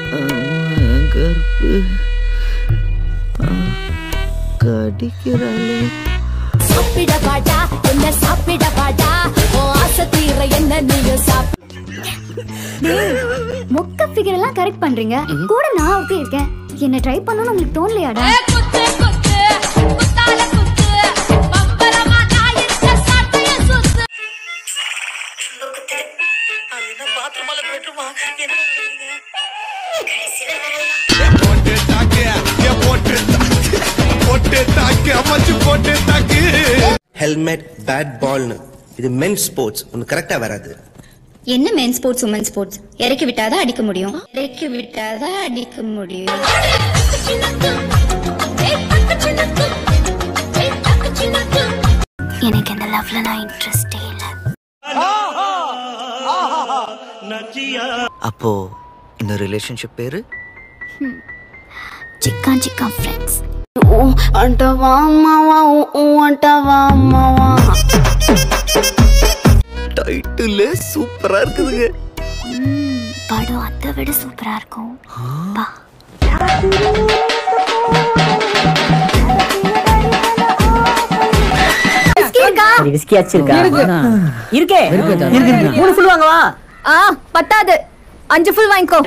கருப்பு கடிக்கிறாளே. சாப்பிட பாடா என்ன சாப்பிட பாடா ஓ ஆசை தீர என்ன நீயும் மொக்க ஃபிகர் எல்லாம் கரெக்ட் பண்றீங்க. கூட நான் ஓகே இருக்கேன். என்ன ட்ரை பண்ணனும் உங்களுக்கு தோணலையாடா? ஹெல்மெட் பேட் பால்னு இது மென் ஸ்போர்ட்ஸ் ஒன்னு கரெக்டா வராது. என்ன மென் ஸ்போர்ட்ஸ் உமன் ஸ்போர்ட்ஸ்? இறக்கி விட்டாதான் அடிக்க முடியும். இறக்கி விட்டாதான் அடிக்க முடியும். எனக்கு இந்த லவ்ல நான் இன்ட்ரெஸ்டே இல்ல. அப்போ இந்த ரிலேஷன்ஷிப் பேரு சிக்கான் சிக்கான் ஃப்ரெண்ட்ஸ். ஓ அண்டவா மாவா ஓ அண்டவா மாவா. டைட்டில் சூப்பரா இருக்குதுங்க. படம் அதை விட சூப்பரா இருக்கும். பா விஸ்கி அச்சிருக்கா? இருக்கே. 3 ஃபுல் வாங்கவா? பத்தாது. 5 ஃபுல் வாங்கிக்கோ.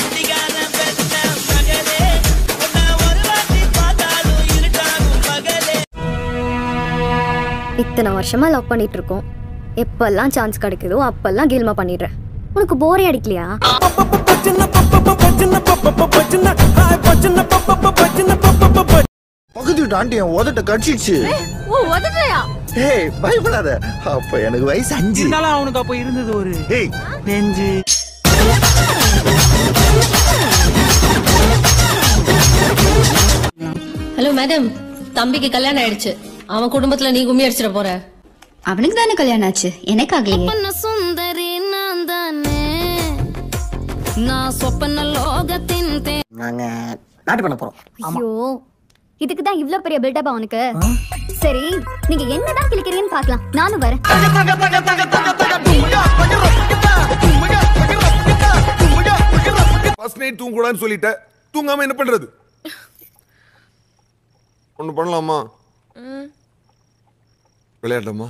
இத்தனை வருஷமா லவ் பண்ணிட்டு இருக்கோம். எப்பெல்லாம் சான்ஸ் கிடைக்குதோ அப்பெல்லாம் கேல்மா பண்ணிடுறேன். உனக்கு போரே அடிக்கலையா? பகுதி ஆண்டி என் உதட்ட கடிச்சிடுச்சு. ஓ உதட்டயா? ஏய் பயப்படாத. அப்ப எனக்கு வயசு 5. இருந்தாலும் அவனுக்கு அப்ப இருந்தது ஒரு ஏய் நெஞ்சு. ஹலோ மேடம், தம்பிக்கு கல்யாணம் ஆயிடுச்சு. அவன் குடும்பத்துல நீ கும்மி அடிச்சிட போற. அவனுக்கு தானே கல்யாணம் ஆச்சு, எனக்கு ஆகலையே. சுந்தரி நான் தானே நான் சொப்பன லோகத்தின் நாங்க நாட்டு பண்ண போறோம். ஐயோ இதுக்கு தான் இவ்ளோ பெரிய பில்டப் அவனுக்கு. சரி நீங்க என்னதான் கிளிக்கிறீங்கன்னு பார்க்கலாம். நானும் வரேன். ஃபர்ஸ்ட் நைட் தூங்கக்கூடாதுன்னு சொல்லிட்ட. தூங்காம என்ன பண்றது? ஒண்ணு பண்ணலாமா? விளையாடலாமா?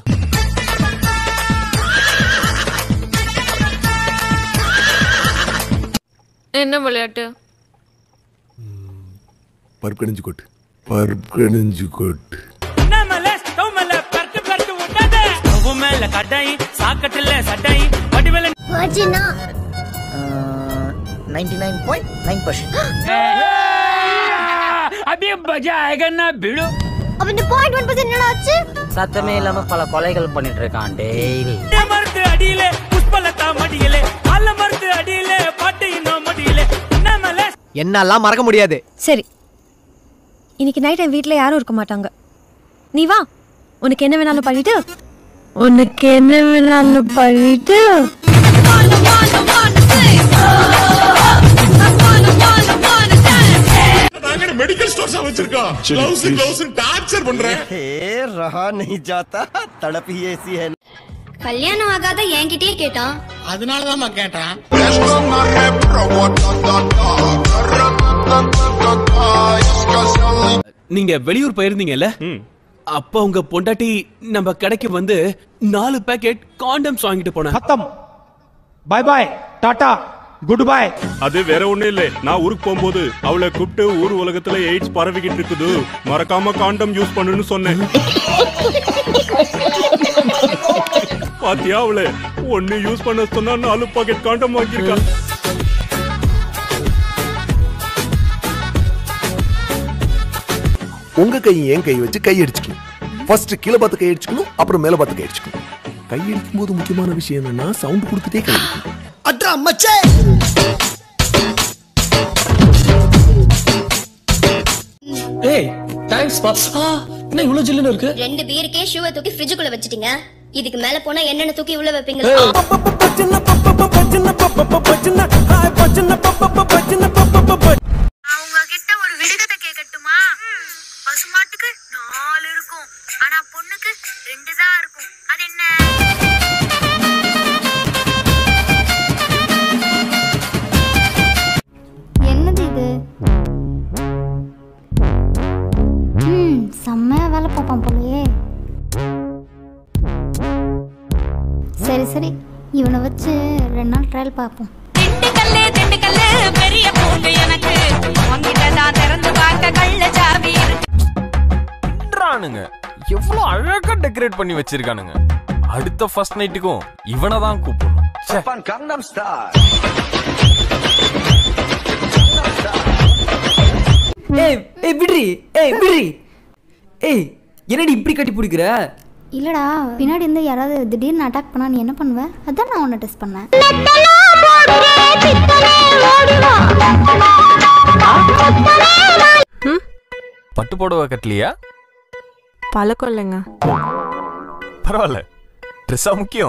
என்ன விளையாட்டு? பருப்பு கணிஞ்சு கொட்டு. பருப்பு கணிஞ்சு கொட்டு. வர்ஜினா 99.9%. अभी मजा आएगा ना भिड़ो. அப்ப இந்த 0.1% என்னடா ஆச்சு? சத்தமே இல்லாம பல கொலைகள் பண்ணிட்டு இருக்கான் டெய்லி. மரத்து அடியிலே புஷ்பலதா மடியிலே அல்ல மரத்து அடியிலே பாட்டு இன்னும் மடியிலே என்னமல என்னெல்லாம் மறக்க முடியாது. சரி, இன்னைக்கு நைட் என் வீட்ல யாரும் இருக்க மாட்டாங்க. நீ வா, உனக்கு என்ன வேணாலும் பண்ணிட்டு மெடிக்கல் ஸ்டோர்ஸ் வச்சிருக்கோம். க்ளவுஸ் டார்ச்சர் பண்றேன். ரஹா नहीं जाता तड़प ही ऐसी है. கல்யாணம் ஆகாத என்கிட்டயே கேட்டான். அதனால தான் கேட்டேன். நீங்க வெளியூர் போயிருந்தீங்கல்ல? அப்ப உங்க பொண்டாட்டி நம்ம கடைக்கு வந்து 4 பேக்கெட் காண்டம்ஸ் வாங்கிட்டு போனா. खत्म. बाय बाय टाटा குட் பை. அது வேற ஒண்ணு இல்ல. நான் ஊருக்கு போகும்போது அவளை கூப்பிட்டு ஊர் உலகத்துல எய்ட்ஸ் பரவிக்கிட்டு இருக்குது, மறக்காம காண்டம் யூஸ் பண்ணுன்னு சொன்னேன். பாத்தியா அவளை ஒன்னு யூஸ் பண்ண சொன்னா 4 பாக்கெட் காண்டம் வாங்கியிருக்கா. உங்க கை என் கை வச்சு கை அடிச்சுக்கணும். ஃபர்ஸ்ட் கீழே பார்த்து கை அடிச்சுக்கணும், அப்புறம் மேல பார்த்து கை அடிச்சுக்கணும். கை அடிக்கும் போது முக்கியமான விஷயம் என்னன்னா சவுண்ட் கொடுத்துட்டே கை அடிக்கணும். அட்ரா மச்சே. ஏய் தேங்க்ஸ் பா. என்ன இவ்வளவு ஜில்லுன்னு இருக்கு? 2 பீருக்கே ஷூவை தூக்கி ஃப்ரிட்ஜுக்குள்ள வச்சிட்டீங்க. இதுக்கு மேல போனா என்னென்ன தூக்கி உள்ள வைப்பீங்க? அவங்க கிட்ட ஒரு விடுகதை கேட்கட்டுமா? பசுமாட்டுக்கு 4 இருக்கும், ஆனா பொண்ணுக்கு 2 தான் இருக்கும். அது என்ன? ட்ரையல் பார்ப்போம். திண்டுக்கல்லு பெரிய பூண்டு எனக்கு உன்கிட்ட தான் திறந்து பார்க்க கள்ள சாவி இருக்குறானுங்க. எவ்வளவு அழகா டெக்கரேட் பண்ணி வச்சிருக்கானுங்க. அடுத்த ஃபர்ஸ்ட் நைட்டுக்கும் இவனை தான் கூப்பிடணும். Gangnam Style. என்னடி இப்படி கட்டி பிடிக்கிற? இல்லடா, பின்னாடி இருந்து யாராவது திடீர்னு அட்டாக் பண்ணா நீ என்ன பண்ணுவ? அதான் நான் உன்னை டெஸ்ட் பண்ணேன். பட்டு புடவை கட்டலையா? பழக்கம் இல்லைங்க. பரவாயில்ல, ட்ரெஸ்ஸா முக்கியம்.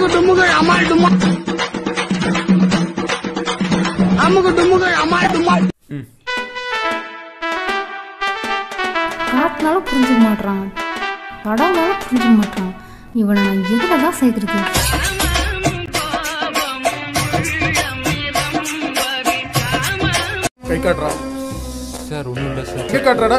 காட்டினாலும் புரிஞ்சுக்க மாட்டான், படம்னாலும் புரிஞ்சுக்க மாட்டான். இவனை நான் எதுல தான் சேர்க்கறது? கை காட்டுறா சார். ஒண்ணும் இல்ல சார். கை காட்டுறாடா.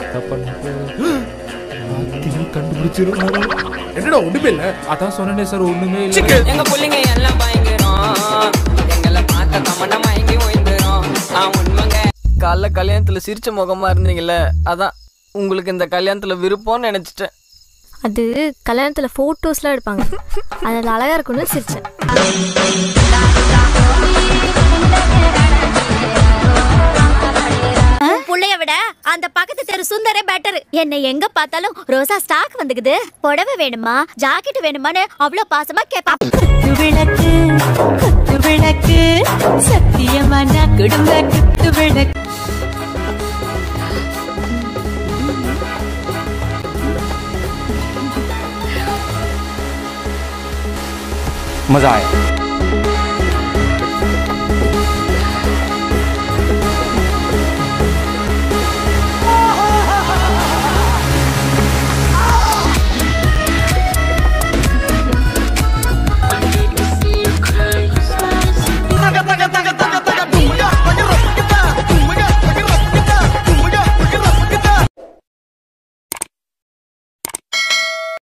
கண்டுபிடிச்சிரும். என்னடா ஒண்ணுமே இல்ல. அதான் சொன்னேன் சார், ஒண்ணுமே இல்ல. எங்க புள்ளைங்க எல்லாம் பயங்கரம், எங்களை பார்த்த தமன்னா மயங்கி ஓய்ந்துரும். உண்மைங்க. காலைல கல்யாணத்துல சிரிச்ச முகமா இருந்தீங்கல்ல, அதான் உங்களுக்கு இந்த கல்யாணத்துல விருப்பம்னு நினைச்சிட்டேன். அது கல்யாணத்துல போட்டோஸ்லாம் எடுப்பாங்க, அதில் அழகா இருக்கும்னு சிரிச்சேன். புள்ளைய விட அந்த பக்கத்து தெரு சுந்தரே பெட்டர். என்னை எங்க பார்த்தாலும் ரோசா ஸ்டாக் வந்துக்குது, புடவை வேணுமா ஜாக்கெட் வேணுமான்னு அவ்வளவு பாசமா கேப்பா. விளக்கு குத்து விளக்கு சத்தியமான குடும்ப குத்து விளக்கு. मजा आया.